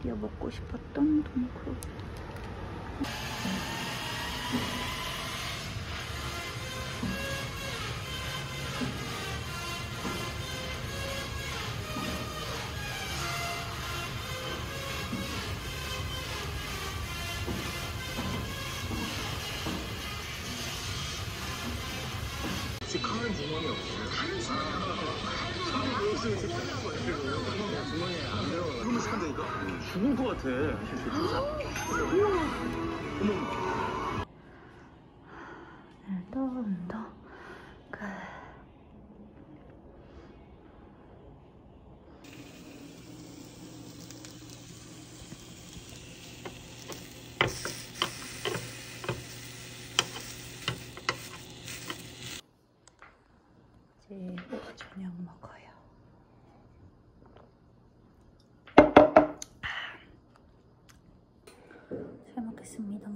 드디어 먹고 싶었던 톰크루즈. 혹시 카는 주머니 없어요? 카는 주머니 없어요. 주머니에 안 들어가요. 그러면 시간되니까? 죽을 것 같아. 어머. 더 이제 저녁 먹어요. 잘 먹겠습니다.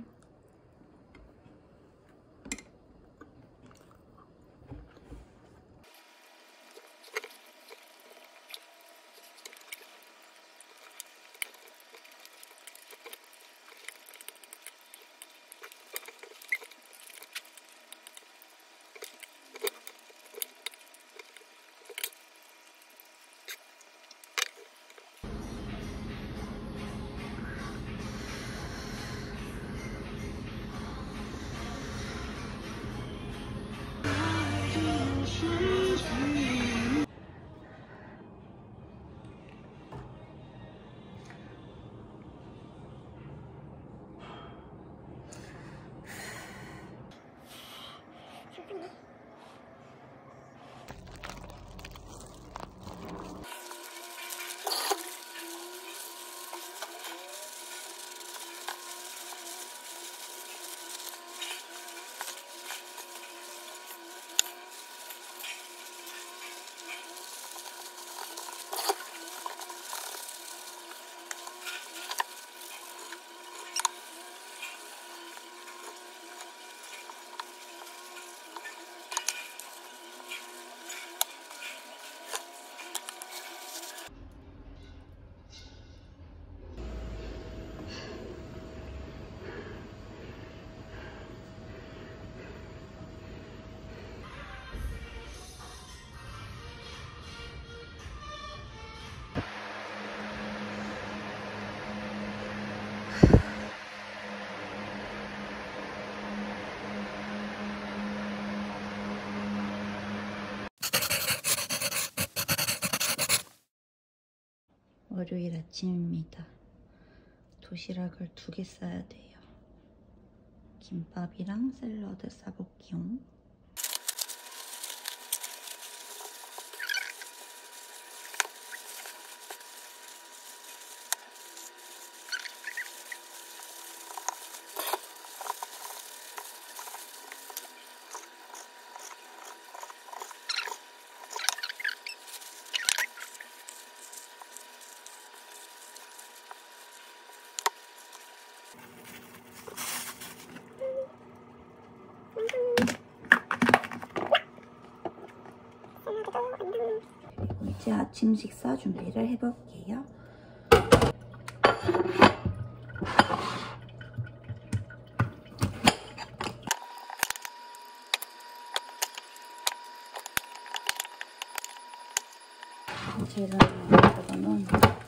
월요일 아침입니다. 도시락을 2개 싸야 돼요. 김밥이랑 샐러드 싸볼게요. 그리고 이제 아침 식사 준비를 해볼게요. 제가 여기다가는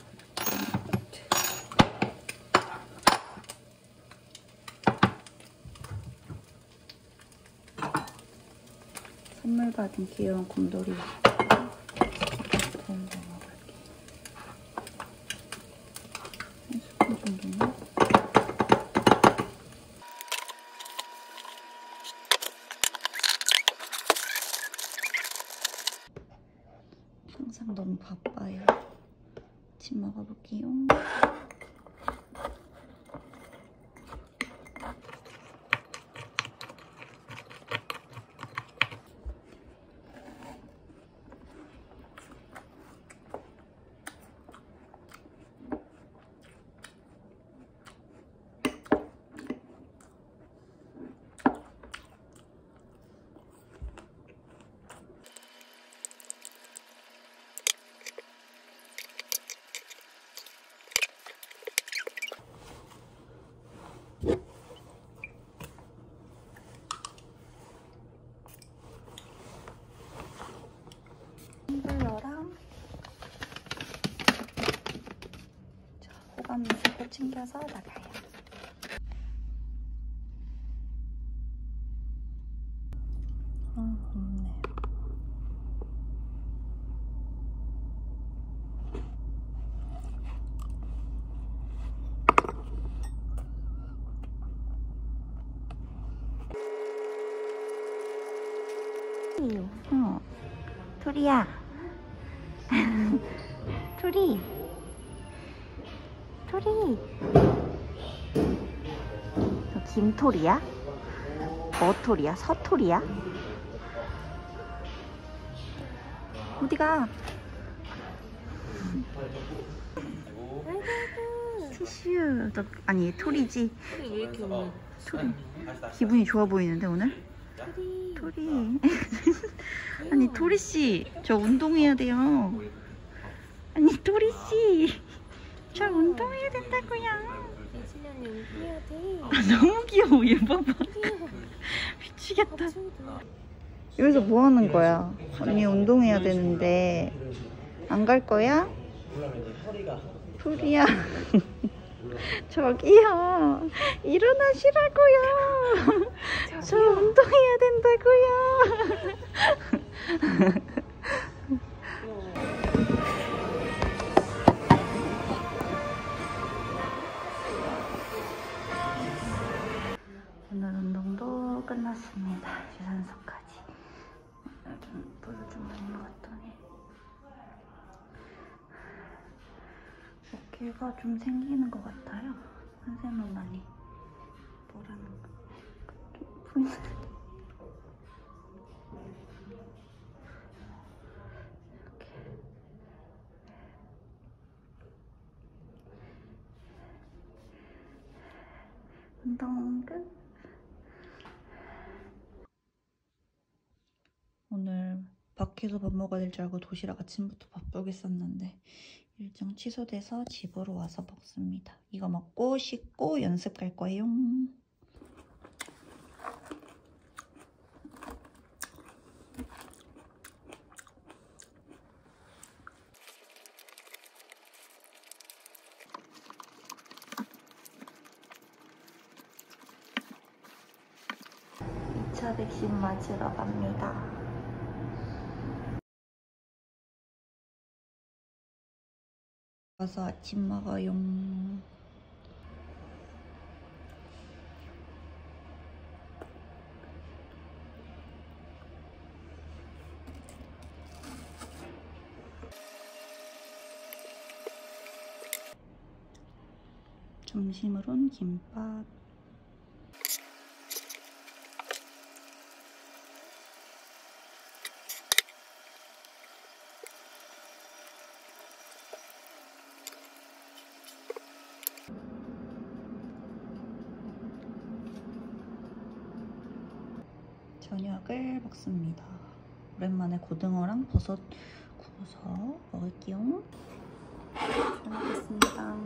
선물 받은 귀여운 곰돌이 곰 넣어볼게요. 한 스푼 정도는. 항상 너무 바빠요. 아침 먹어볼게요. 텀블러랑 호감미를 꼭 챙겨서 나가요. 없네. 토리야. 토리. 토리. 너 김토리야? 뭐토리야? 서토리야? 어디가? 티슈. 너, 아니 토리지. 왜 이렇게 오늘 토리. 기분이 좋아 보이는데 오늘? 토리. 아니 토리씨 저 운동해야 돼요. 아니 토리씨 저 운동해야 된다고요. 예진이 운동해야 돼. 아, 너무 귀여워. 얘 봐봐. 미치겠다. 여기서 뭐 하는 거야? 언니 운동해야 되는데 안 갈 거야? 토리야. 저기요. 일어나시라고요. 저 운동해야 된다고요. 오늘 운동도 끝났습니다. 유산소까지. 오늘 좀 물을 좀 많이 먹었더니 어깨가 좀 생기는 것 같아요. 한샘은 많이 뭐라는 거 좀 보이는데. 이렇게 운동 끝. 오늘 밖에서 밥 먹어야 될 줄 알고 도시락 아침부터 바쁘게 쌌는데 일정 취소돼서 집으로 와서 먹습니다. 이거 먹고 씻고 연습 갈 거예요. 차 백신 맞으러 갑니다. 와서 아침 먹어요. 점심으론 김밥. 저녁을 먹습니다. 오랜만에 고등어랑 버섯 구워서 먹을게요. 잘 먹겠습니다.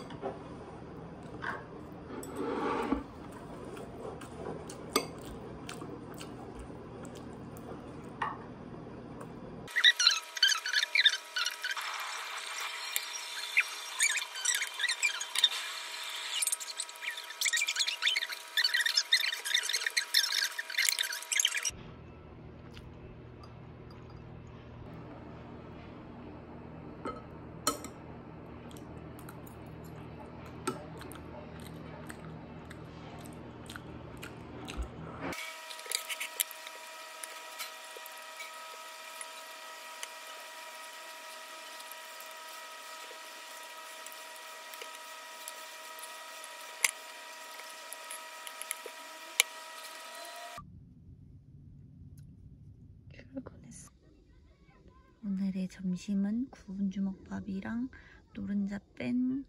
출근했어. 오늘의 점심은 구운 주먹밥이랑 노른자 뺀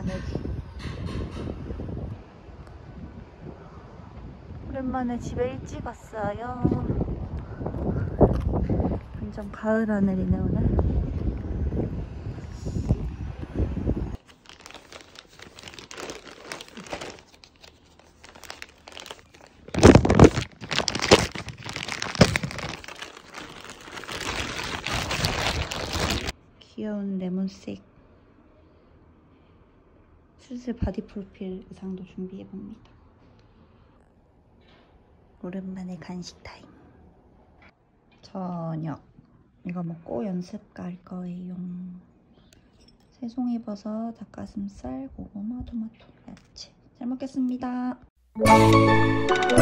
오랜만에 집에 일찍 왔어요. 완전 가을 하늘이네 오늘. 귀여운 레몬색 슬슬 바디 프로필 의상도 준비해봅니다. 오랜만에 간식 타임. 저녁 이거 먹고 연습 갈 거예요. 새송이버섯, 닭가슴살, 고구마, 토마토, 야채. 잘 먹겠습니다.